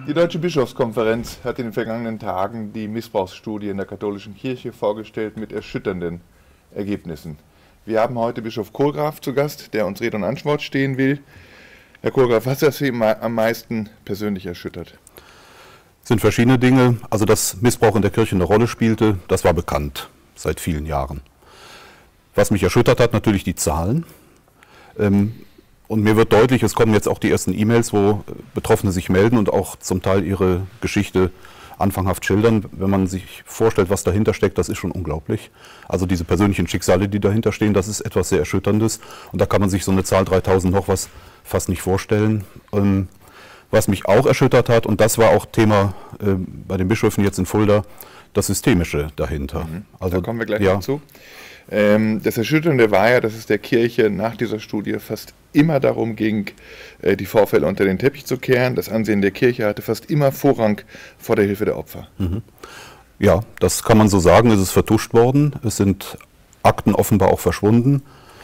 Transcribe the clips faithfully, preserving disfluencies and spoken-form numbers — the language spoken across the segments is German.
Die Deutsche Bischofskonferenz hat in den vergangenen Tagen die Missbrauchsstudie in der katholischen Kirche vorgestellt mit erschütternden Ergebnissen. Wir haben heute Bischof Kohlgraf zu Gast, der uns Rede und Antwort stehen will. Herr Kohlgraf, was hat Sie am meisten persönlich erschüttert? Es sind verschiedene Dinge. Also, dass Missbrauch in der Kirche eine Rolle spielte, das war bekannt seit vielen Jahren. Was mich erschüttert hat, natürlich die Zahlen. Ähm, Und mir wird deutlich, es kommen jetzt auch die ersten E-Mails, wo Betroffene sich melden und auch zum Teil ihre Geschichte anfanghaft schildern. Wenn man sich vorstellt, was dahinter steckt, das ist schon unglaublich. Also diese persönlichen Schicksale, die dahinter stehen, das ist etwas sehr Erschütterndes. Und da kann man sich so eine Zahl dreitausend noch was fast nicht vorstellen. Ähm, was mich auch erschüttert hat, und das war auch Thema äh, bei den Bischöfen jetzt in Fulda, das Systemische dahinter. Mhm. Also, da kommen wir gleich ja. dazu. Ähm, das Erschütternde war ja, dass es der Kirche nach dieser Studie fast immer darum ging, äh, die Vorfälle unter den Teppich zu kehren. Das Ansehen der Kirche hatte fast immer Vorrang vor der Hilfe der Opfer. Mhm. Ja, das kann man so sagen. Es ist vertuscht worden. Es sind Akten offenbar auch verschwunden.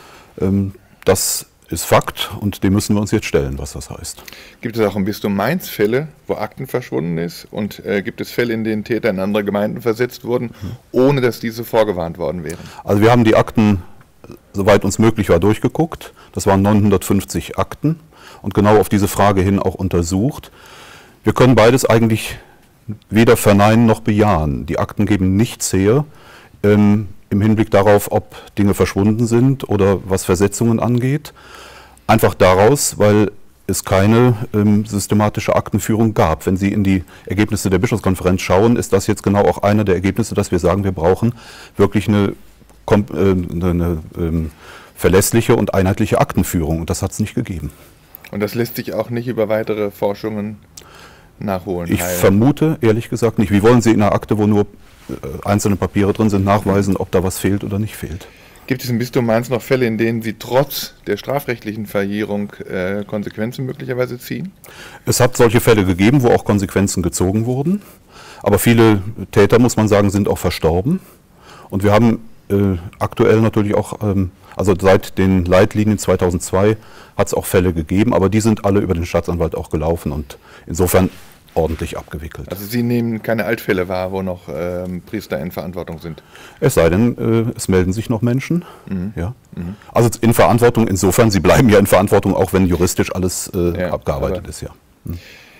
Ähm, das ist Fakt und dem müssen wir uns jetzt stellen, was das heißt. Gibt es auch im Bistum Mainz Fälle, wo Akten verschwunden ist? Und äh, gibt es Fälle, in denen Täter in andere Gemeinden versetzt wurden, mhm. ohne dass diese vorgewarnt worden wären? Also wir haben die Akten, soweit uns möglich war, durchgeguckt. Das waren neunhundertfünfzig Akten und genau auf diese Frage hin auch untersucht. Wir können beides eigentlich weder verneinen noch bejahen. Die Akten geben nichts her ähm, im Hinblick darauf, ob Dinge verschwunden sind oder was Versetzungen angeht. Einfach daraus, weil es keine ähm, systematische Aktenführung gab. Wenn Sie in die Ergebnisse der Bischofskonferenz schauen, ist das jetzt genau auch einer der Ergebnisse, dass wir sagen, wir brauchen wirklich eine, äh, eine, eine ähm, verlässliche und einheitliche Aktenführung. Und das hat es nicht gegeben. Und das lässt sich auch nicht über weitere Forschungen nachholen? Ich heilen. vermute, ehrlich gesagt, nicht. Wie wollen Sie in einer Akte, wo nur äh, einzelne Papiere drin sind, nachweisen, ob da was fehlt oder nicht fehlt? Gibt es im Bistum Mainz noch Fälle, in denen Sie trotz der strafrechtlichen Verjährung äh, Konsequenzen möglicherweise ziehen? Es hat solche Fälle gegeben, wo auch Konsequenzen gezogen wurden. Aber viele Täter, muss man sagen, sind auch verstorben. Und wir haben äh, aktuell natürlich auch, ähm, also seit den Leitlinien zweitausendzwei hat es auch Fälle gegeben, aber die sind alle über den Staatsanwalt auch gelaufen und insofern ordentlich abgewickelt. Also Sie nehmen keine Altfälle wahr, wo noch ähm, Priester in Verantwortung sind? Es sei denn, äh, es melden sich noch Menschen. Mhm. Ja. Mhm. Also in Verantwortung insofern, sie bleiben ja in Verantwortung, auch wenn juristisch alles äh, ja, abgearbeitet ist. Ja. Mhm.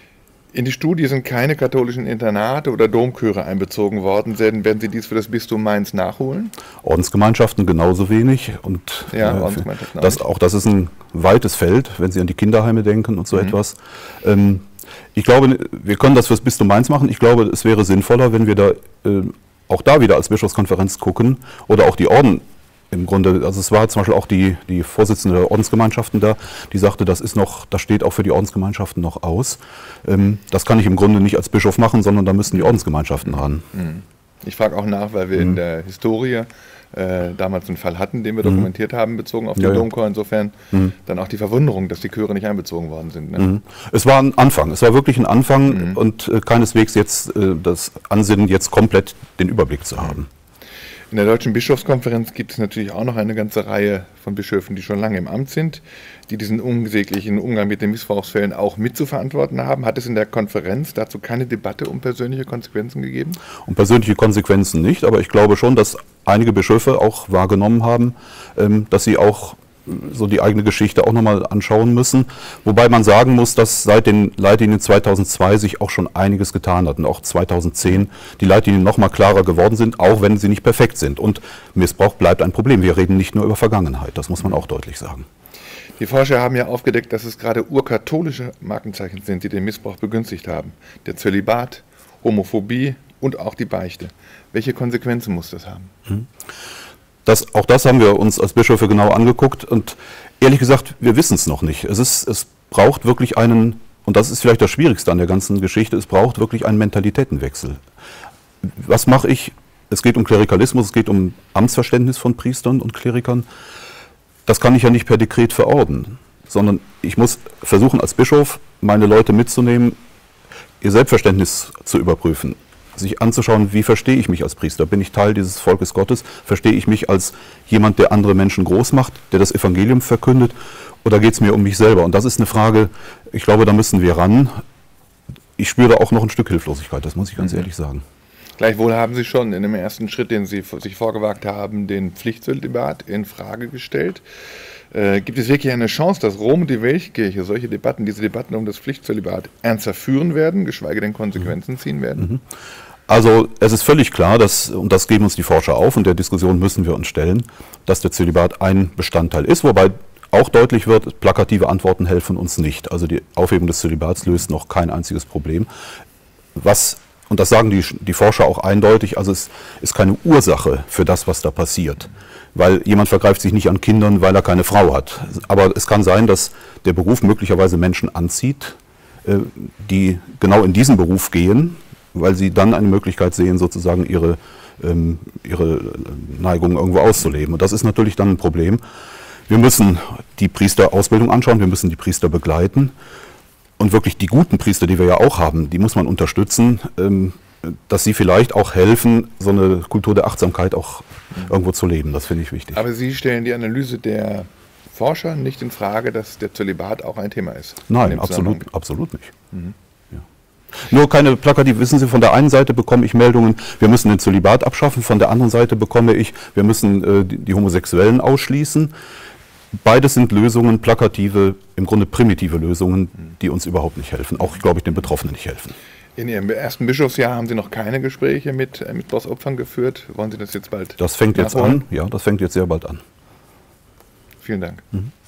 In die Studie sind keine katholischen Internate oder Domchöre einbezogen worden. Werden Sie dies für das Bistum Mainz nachholen? Ordensgemeinschaften genauso wenig. Und ja, äh, Ordensgemeinschaften das, auch das ist ein weites Feld, wenn Sie an die Kinderheime denken und so mhm. etwas. Ähm, Ich glaube, wir können das fürs Bistum Mainz machen. Ich glaube, es wäre sinnvoller, wenn wir da äh, auch da wieder als Bischofskonferenz gucken oder auch die Orden im Grunde. Also es war zum Beispiel auch die, die Vorsitzende der Ordensgemeinschaften da, die sagte, das ist noch, das steht auch für die Ordensgemeinschaften noch aus. Ähm, das kann ich im Grunde nicht als Bischof machen, sondern da müssen die Ordensgemeinschaften ran. Ich frage auch nach, weil wir mhm. in der Historie Äh, damals einen Fall hatten, den wir mhm. dokumentiert haben, bezogen auf den ja, Domchor. Insofern mhm. dann auch die Verwunderung, dass die Chöre nicht einbezogen worden sind. Ne? Mhm. Es war ein Anfang, es war wirklich ein Anfang mhm. und äh, keineswegs jetzt äh, das Ansinnen, jetzt komplett den Überblick zu haben. In der Deutschen Bischofskonferenz gibt es natürlich auch noch eine ganze Reihe von Bischöfen, die schon lange im Amt sind, die diesen unsäglichen Umgang mit den Missbrauchsfällen auch mitzuverantworten haben. Hat es in der Konferenz dazu keine Debatte um persönliche Konsequenzen gegeben? Um persönliche Konsequenzen nicht, aber ich glaube schon, dass einige Bischöfe auch wahrgenommen haben, dass sie auch so die eigene Geschichte auch nochmal anschauen müssen. Wobei man sagen muss, dass seit den Leitlinien zweitausendzwei sich auch schon einiges getan hat und auch zweitausendzehn die Leitlinien nochmal klarer geworden sind, auch wenn sie nicht perfekt sind. Und Missbrauch bleibt ein Problem. Wir reden nicht nur über Vergangenheit, das muss man auch deutlich sagen. Die Forscher haben ja aufgedeckt, dass es gerade urkatholische Markenzeichen sind, die den Missbrauch begünstigt haben. Der Zölibat, Homophobie und auch die Beichte. Welche Konsequenzen muss das haben? Mhm. Das, auch das haben wir uns als Bischöfe genau angeguckt und ehrlich gesagt, wir wissen es noch nicht. Es, ist, es braucht wirklich einen, und das ist vielleicht das Schwierigste an der ganzen Geschichte, es braucht wirklich einen Mentalitätenwechsel. Was mache ich? Es geht um Klerikalismus, es geht um Amtsverständnis von Priestern und Klerikern. Das kann ich ja nicht per Dekret verordnen, sondern ich muss versuchen als Bischof, meine Leute mitzunehmen, ihr Selbstverständnis zu überprüfen. Sich anzuschauen, wie verstehe ich mich als Priester? Bin ich Teil dieses Volkes Gottes? Verstehe ich mich als jemand, der andere Menschen groß macht, der das Evangelium verkündet? Oder geht es mir um mich selber? Und das ist eine Frage, ich glaube, da müssen wir ran. ich spüre da auch noch ein Stück Hilflosigkeit, das muss ich ganz mhm. ehrlich sagen. Gleichwohl haben Sie schon in dem ersten Schritt, den Sie sich vorgewagt haben, den Pflichtzölibat in Frage gestellt. Äh, gibt es wirklich eine Chance, dass Rom und die Weltkirche solche Debatten, diese Debatten um das Pflichtzölibat ernster führen werden, geschweige denn Konsequenzen ziehen werden? Mhm. Also es ist völlig klar, dass, und das geben uns die Forscher auf, und der Diskussion müssen wir uns stellen, dass der Zölibat ein Bestandteil ist, wobei auch deutlich wird, plakative Antworten helfen uns nicht. Also die Aufhebung des Zölibats löst noch kein einziges Problem. Was, und das sagen die, die Forscher auch eindeutig, also es ist keine Ursache für das, was da passiert. Weil jemand vergreift sich nicht an Kindern, weil er keine Frau hat. Aber es kann sein, dass der Beruf möglicherweise Menschen anzieht, die genau in diesen Beruf gehen, weil sie dann eine Möglichkeit sehen, sozusagen ihre, ähm, ihre Neigung irgendwo auszuleben. Und das ist natürlich dann ein Problem. Wir müssen die Priesterausbildung anschauen, wir müssen die Priester begleiten. Und wirklich die guten Priester, die wir ja auch haben, die muss man unterstützen, ähm, dass sie vielleicht auch helfen, so eine Kultur der Achtsamkeit auch irgendwo zu leben. Das finde ich wichtig. Aber Sie stellen die Analyse der Forscher nicht in Frage, dass der Zölibat auch ein Thema ist? Nein, absolut, absolut nicht. Mhm. Nur keine plakativ, wissen Sie, von der einen Seite bekomme ich Meldungen, wir müssen den Zölibat abschaffen, von der anderen Seite bekomme ich, wir müssen äh, die, die Homosexuellen ausschließen. Beides sind Lösungen, plakative, im Grunde primitive Lösungen, die uns überhaupt nicht helfen, auch, glaube ich, den Betroffenen nicht helfen. In Ihrem ersten Bischofsjahr haben Sie noch keine Gespräche mit äh, Missbrauchsopfern geführt. Wollen Sie das jetzt bald Das fängt jetzt an, ja, das fängt jetzt sehr bald an. Vielen Dank. Mhm.